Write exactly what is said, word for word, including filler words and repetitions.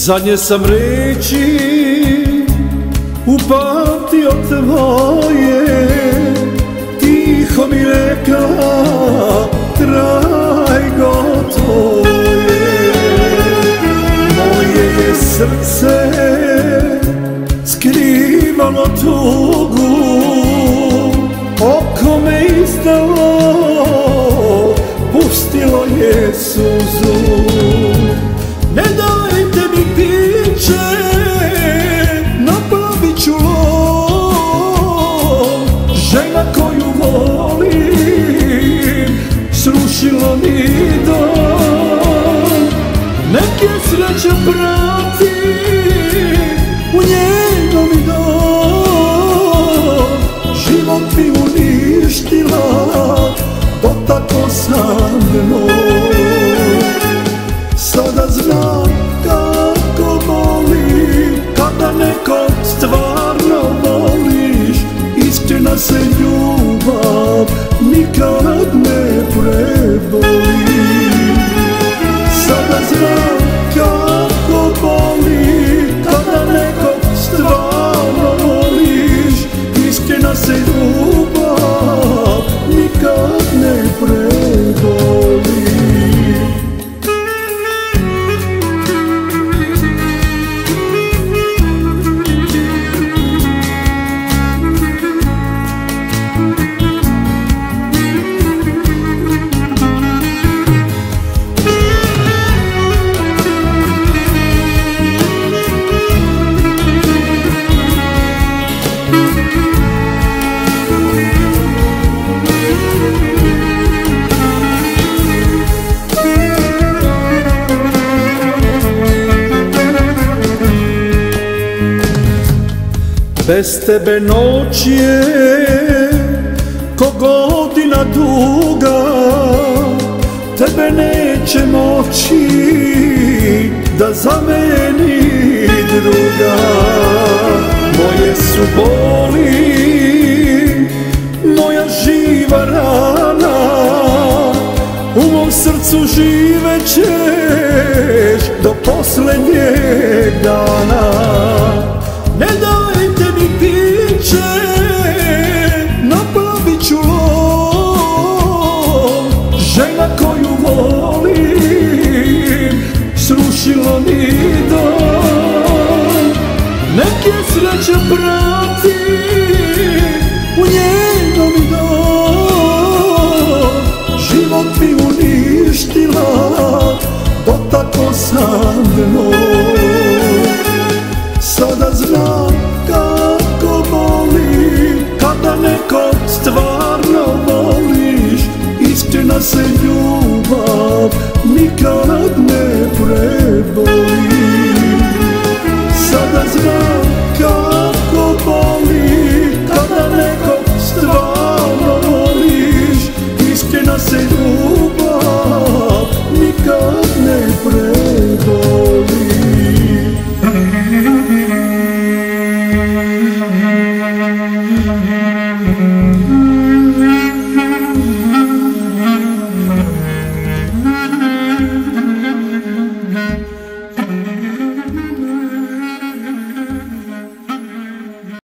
Zadnje sam reći upamtio tvoje, tiho mi rekla kraj gotov je. Moje je srce skrivalo tugu, oko me izdalo, pustilo je suzu. Ne dajte mi piće, naplavit ću lov. Žena koju volim srušila mi dom. Nek je sreća prati u njeno mi dom. Život mi uništila, dotako sam mnom. Sada znam kako boli kada nekog stvarno voliš. Iskrena se ljubav nikad ne preboli. Sada znam kako boli kada nekog stvarno voliš. Iskrena se ljubav nikad ne preboli. Bez tebe noć je ko godina duga, tebe neće moći da zameni druga. Moje su boli, moja živa rana, u mom srcu živećeš do poslednjeg dana. Ne dajte mi piće, naplavit ću lov. Žena koju volim srušila mi dom. Nek je sreća prati u njeno mi dom. Život mi uništila, dotako sam mnom. Sada znam kako boli kada nekog stvarno voliš. Iskrena se ljubav nikad ne preboli. Sada znam kako boli kada nekog stvarno voliš. Iskrena se ljubav